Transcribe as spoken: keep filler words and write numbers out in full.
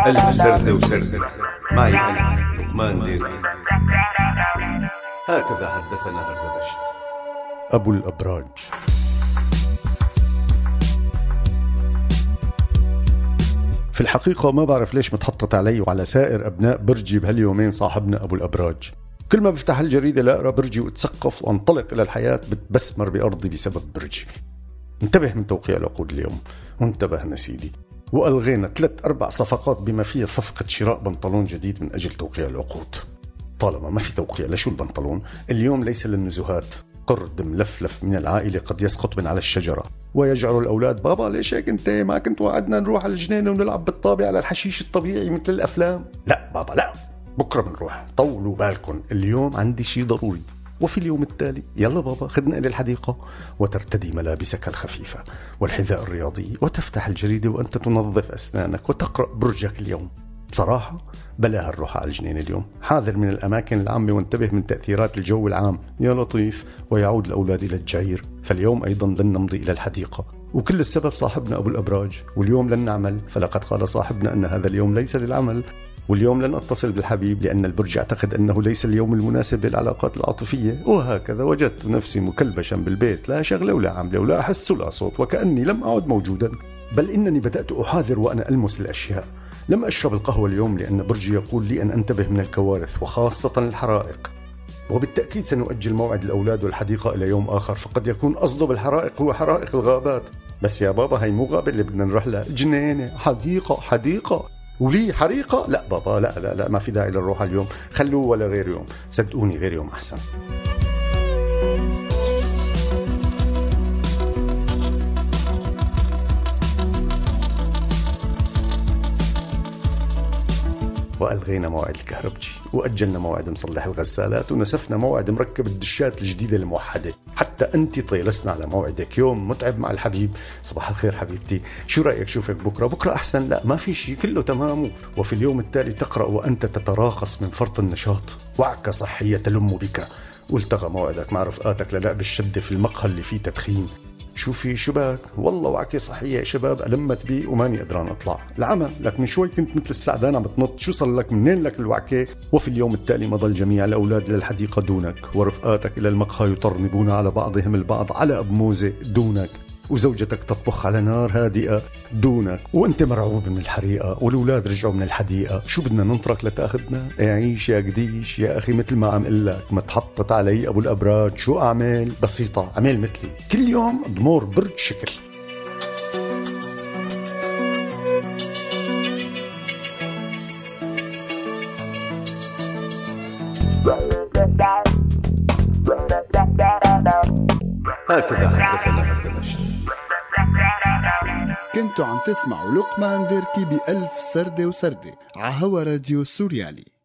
ألف سردة وسردة معي أنا لقمان ديري. هكذا حدثنا هردبشت أبو الأبراج. في الحقيقة ما بعرف ليش متحطت علي وعلى سائر أبناء برجي بهاليومين صاحبنا أبو الأبراج. كل ما بفتح الجريدة لأقرأ برجي واتسقف وانطلق إلى الحياة بتبسمر بأرضي بسبب برجي. انتبه من توقيع العقود اليوم، وانتبهنا سيدي، وألغينا ثلاث أربع صفقات بما فيها صفقة شراء بنطلون جديد من أجل توقيع العقود. طالما ما في توقيع لشو البنطلون، اليوم ليس للنزهات. قرد ملفلف من العائلة قد يسقط من على الشجرة ويجعل الأولاد: بابا ليش هيك انت؟ ما كنت وعدنا نروح على الجنينة ونلعب بالطابع على الحشيش الطبيعي مثل الأفلام. لا بابا لا، بكرة بنروح، طولوا بالكم، اليوم عندي شيء ضروري. وفي اليوم التالي: يلا بابا خدنا إلى الحديقة، وترتدي ملابسك الخفيفة والحذاء الرياضي وتفتح الجريدة وأنت تنظف أسنانك وتقرأ برجك اليوم. بصراحة بلا هنروح على الجنين اليوم، حاذر من الأماكن العامة وانتبه من تأثيرات الجو العام يا لطيف. ويعود الأولاد إلى الجعير، فاليوم أيضا لن نمضي إلى الحديقة، وكل السبب صاحبنا أبو الأبراج. واليوم لن نعمل، فلقد قال صاحبنا أن هذا اليوم ليس للعمل. واليوم لن أتصل بالحبيب لأن البرج يعتقد أنه ليس اليوم المناسب للعلاقات العاطفية. وهكذا وجدت نفسي مكلبشا بالبيت، لا شغلة ولا عملة ولا أحس ولا صوت، وكأني لم أعد موجودا، بل إنني بدأت أحاذر وأنا ألمس الأشياء. لم أشرب القهوة اليوم لأن برجي يقول لي أن أنتبه من الكوارث وخاصة الحرائق. وبالتأكيد سنؤجل موعد الأولاد والحديقة إلى يوم آخر، فقد يكون قصده بالحرائق هو حرائق الغابات. بس يا بابا هاي مو غابة اللي بدنا نروح لها، جنينة، حديقة حديقة ولي حريقة. لا بابا لا لا لا، ما في داعي للروح اليوم، خلوه ولا غير يوم، صدقوني غير يوم أحسن. وألغينا موعد الكهربجي، وأجلنا موعد مصلح الغسالات، ونسفنا موعد مركب الدشات الجديدة الموحدة. حتى أنت طيلسنا على موعدك، يوم متعب مع الحبيب. صباح الخير حبيبتي، شو رأيك شوفك بكرة؟ بكرة أحسن؟ لا ما في شيء، كله تمام. وفي اليوم التالي تقرأ وأنت تتراقص من فرط النشاط. وعكة صحية تلم بك. والتغى موعدك مع رفقاتك للعب الشدة في المقهى اللي فيه تدخين. شو في شباك؟ والله وعكي صحية يا شباب، ألمت بي وماني قدران أطلع العمل. لك من شوي كنت مثل السعدان عم بتنط، شو صار لك؟ منين لك الوعكة؟ وفي اليوم التالي مضى الجميع الأولاد للحديقة دونك، ورفقاتك إلى المقهى يطرنبون على بعضهم البعض على أبموزة دونك، وزوجتك تطبخ على نار هادئة دونك، وانت مرعوب من الحريقة، والأولاد رجعوا من الحديقة. شو بدنا ننطرك لتاخدنا؟ اعيش يا قديش يا أخي، مثل ما عم قلك متحطت علي أبو الأبراج. شو أعمل؟ بسيطة، عمل مثلي، كل يوم ضمور برج شكل. هكذا حدثنا هردبشت. كنتوا عم تسمعوا لقمان ديركي بألف سردة وسردة على هوا راديو سوريالي.